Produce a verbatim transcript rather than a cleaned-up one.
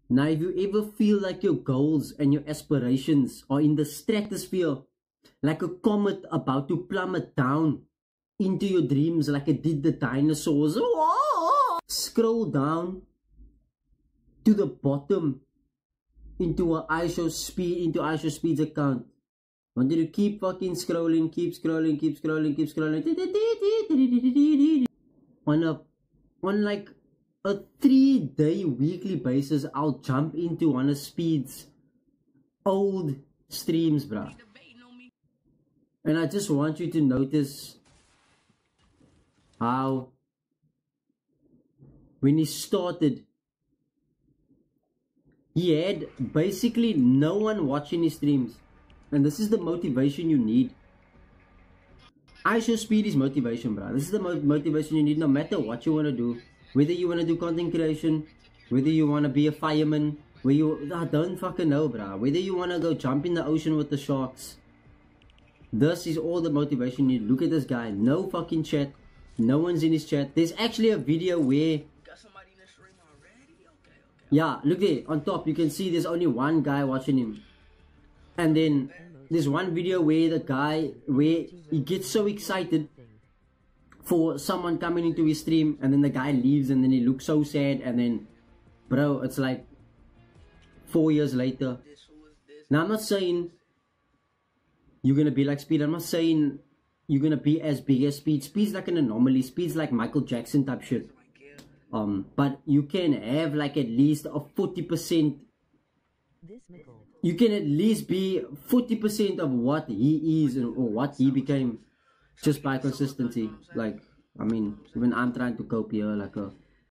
Now, if you ever feel like your goals and your aspirations are in the stratosphere, like a comet about to plummet down into your dreams like it did the dinosaurs, scroll down to the bottom into a iShowSpeed, into iShowSpeed's account. I want you to keep fucking scrolling, keep scrolling, keep scrolling, keep scrolling. On a, on like a three-day weekly basis, I'll jump into one of Speed's old streams, bruh. And I just want you to notice how when he started, he had basically no one watching his streams. And this is the motivation you need. iShowSpeed is motivation, bro. This is the mo motivation you need no matter what you want to do. Whether you want to do content creation, whether you want to be a fireman, where you, I don't fucking know, bro. Whether you want to go jump in the ocean with the sharks. This is all the motivation you need. Look at this guy. No fucking chat. No one's in his chat. There's actually a video where... Yeah, look there. On top, you can see there's only one guy watching him. And then there's one video where the guy, where he gets so excited for someone coming into his stream, and then the guy leaves, and then he looks so sad, and then, bro, it's like four years later. Now, I'm not saying you're gonna be like Speed. I'm not saying you're gonna be as big as Speed. Speed's like an anomaly. Speed's like Michael Jackson type shit. Um, but you can have like at least a forty percent. You can at least be forty percent of what he is or what he became just by consistency. Like, I mean, even I'm trying to cope here like a